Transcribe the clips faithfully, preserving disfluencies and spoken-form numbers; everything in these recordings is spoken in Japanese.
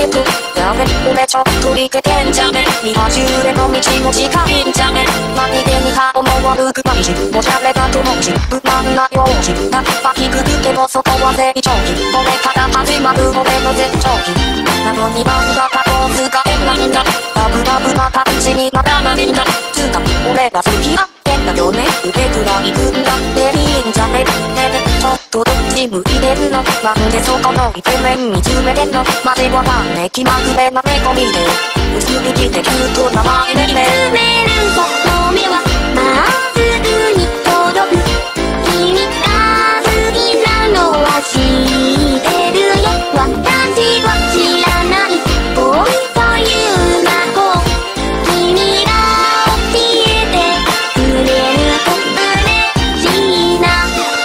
けく。やべ、俺ちょっといけてんじゃね。見始めの道も近いんじゃね。何気に顔も悪くないし、おしゃれだと思うし、無難な容姿。やっぱ低くても外は成長期。これから始まる俺の絶頂期。なのに漫画家と使えないんだ。ラブラブな感じにならないんだ。つか、俺が好きだってんだよね。腕くらい組んだっていいんじゃね。ねね、ちょっとどっち向いてるの。なんでそこのイケメン見つめてんの。マジわかんねえ気まぐれな猫見て。薄引きでキュートな前できねえ。 埋めるその目はまっすぐに届く。君が好きなのは知ってるよ。私は知らない恋という魔法。君が教えてくれると嬉しいな。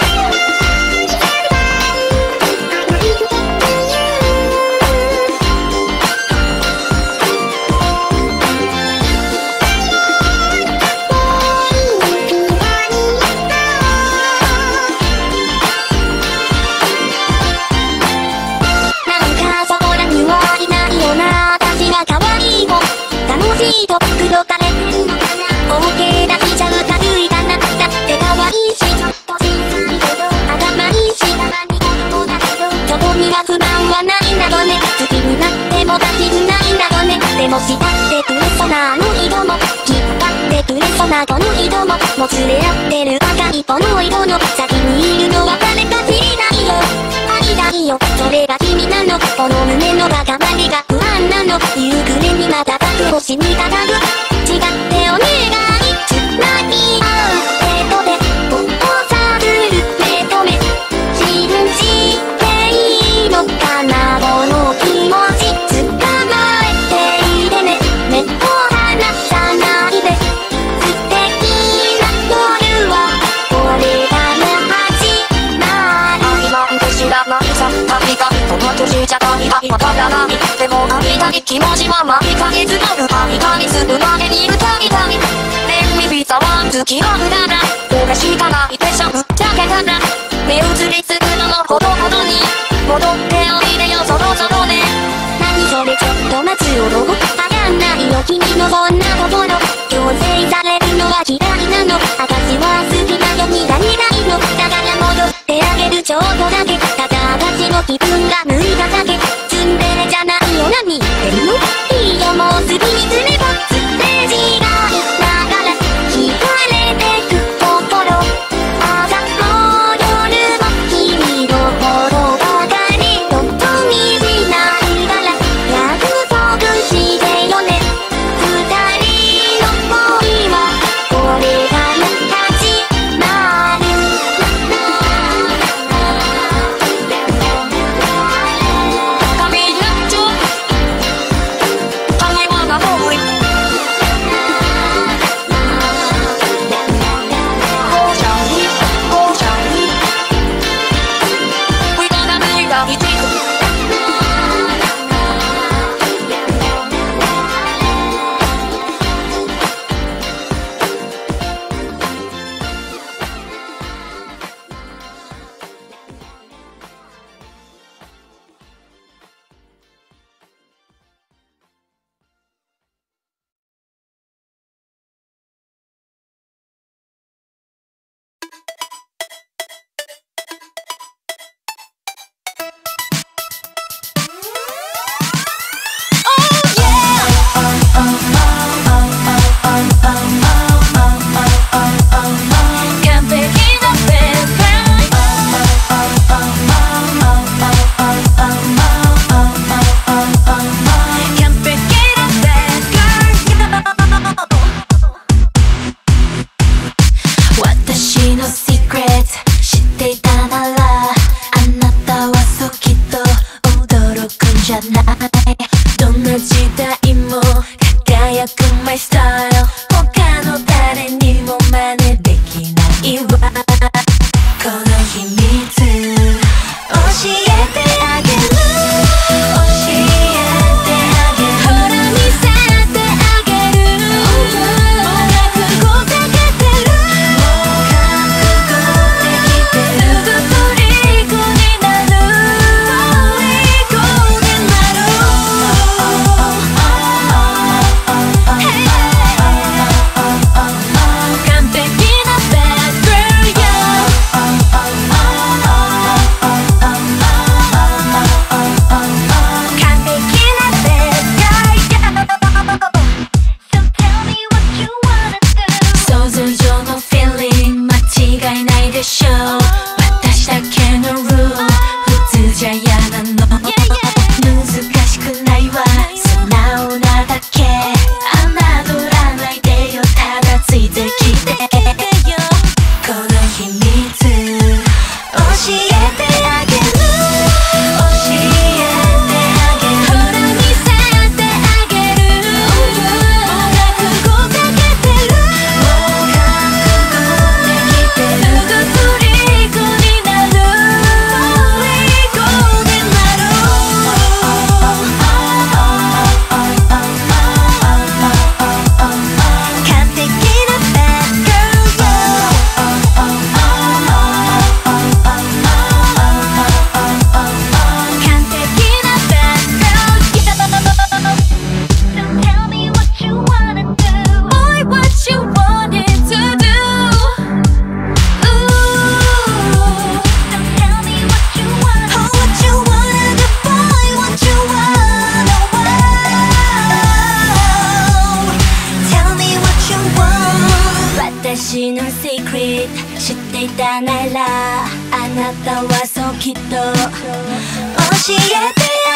と口説かれてんのかな。OK 出しちゃう類いかな。だって可愛いしちょっと小さいけど頭いいし、たまに子供だけどそこには不満はないんだよね。好きになっても立ちづらいんだよね。でも慕ってくれそうなあの人も引っ張ってくれそうなこの人ももつれ合ってる赤いこの色の先にいるのは誰か知りないよ。愛だいよ、それが君なの。この胸の高まりが不安なの。夕暮れにまた星にたたる違ってお願いつなぎ合う手と手をさする目と目信じていいのかな。この気持ち捕まえていてね。目を離さないで素敵な夜はこれから始まる。 愛なんて知らないさ。旅がこの年じゃ愛がわからない。でも会いたい気持ちは毎ヶ月ある。愛がにするまでに歌いたい。レンミビザワン付き合うなら俺しかないでしょぶっちゃけたら。目移りするのもほどほどに戻っておいでよそろそろね。 何それちょっと待つ男あやんないよ君のそんなところ。強制されるのは嫌いなの。私は好きなよに何ないの。だから戻ってあげるちょっとだけ。ただ私の気分が向いただけ。ツンデレじゃないよ何言ってるの。いいよもうすぐにすればステージがながら聞かれてく心。朝も夜も君のことばかりととにしないから約束してよね。二人の恋はこれから始きっと教えてよ